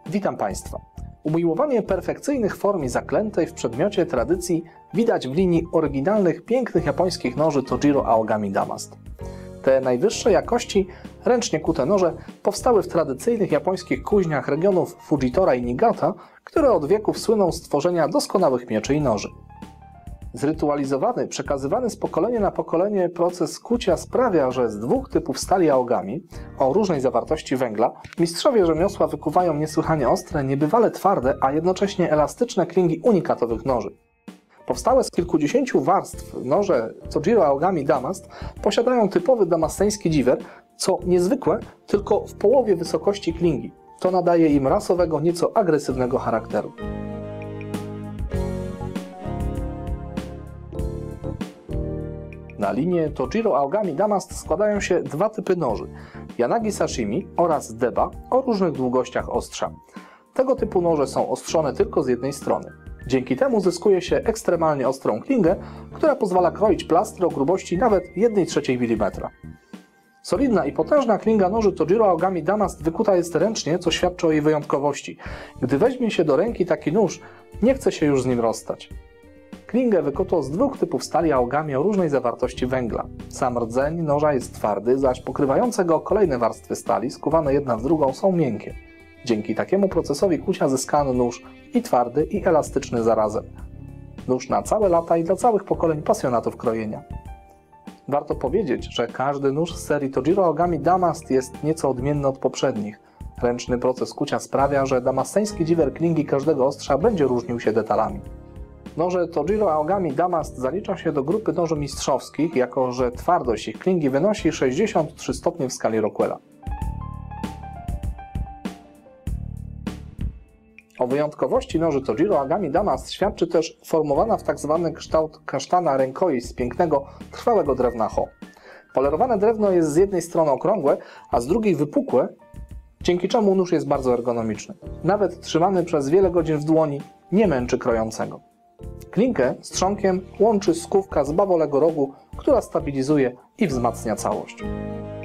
Witam Państwa. Umiłowanie perfekcyjnych form i zaklętej w przedmiocie tradycji widać w linii oryginalnych, pięknych japońskich noży Tojiro Aogami Damast. Te najwyższej jakości, ręcznie kute noże powstały w tradycyjnych japońskich kuźniach regionów Fujitora i Niigata, które od wieków słyną z tworzenia doskonałych mieczy i noży. Zrytualizowany, przekazywany z pokolenia na pokolenie proces kucia sprawia, że z dwóch typów stali aogami o różnej zawartości węgla mistrzowie rzemiosła wykuwają niesłychanie ostre, niebywale twarde, a jednocześnie elastyczne klingi unikatowych noży. Powstałe z kilkudziesięciu warstw noże Tojiro Aogami Damast posiadają typowy damasteński dziwer, co niezwykłe, tylko w połowie wysokości klingi. To nadaje im rasowego, nieco agresywnego charakteru. Na linię Tojiro Aogami Damast składają się dwa typy noży: Yanagi Sashimi oraz Deba o różnych długościach ostrza. Tego typu noże są ostrzone tylko z jednej strony. Dzięki temu zyskuje się ekstremalnie ostrą klingę, która pozwala kroić plastry o grubości nawet 1/3 mm. Solidna i potężna klinga noży Tojiro Aogami Damast wykuta jest ręcznie, co świadczy o jej wyjątkowości. Gdy weźmie się do ręki taki nóż, nie chce się już z nim rozstać. Klingę wykuto z dwóch typów stali aogami o różnej zawartości węgla. Sam rdzeń noża jest twardy, zaś pokrywające go kolejne warstwy stali, skuwane jedna w drugą, są miękkie. Dzięki takiemu procesowi kucia zyskano nóż i twardy, i elastyczny zarazem. Nóż na całe lata i dla całych pokoleń pasjonatów krojenia. Warto powiedzieć, że każdy nóż z serii Tojiro Aogami Damast jest nieco odmienny od poprzednich. Ręczny proces kucia sprawia, że damasteński dziwer klingi każdego ostrza będzie różnił się detalami. Noże Tojiro Aogami Damast zalicza się do grupy noży mistrzowskich, jako że twardość ich klingi wynosi 63 stopnie w skali Rockwella. O wyjątkowości noży Tojiro Aogami Damast świadczy też formowana w tzw. kształt kasztana rękoi z pięknego, trwałego drewna Ho. Polerowane drewno jest z jednej strony okrągłe, a z drugiej wypukłe, dzięki czemu nóż jest bardzo ergonomiczny. Nawet trzymany przez wiele godzin w dłoni nie męczy krojącego. Klinkę z trzonkiem łączy skówka z bawolego rogu, która stabilizuje i wzmacnia całość.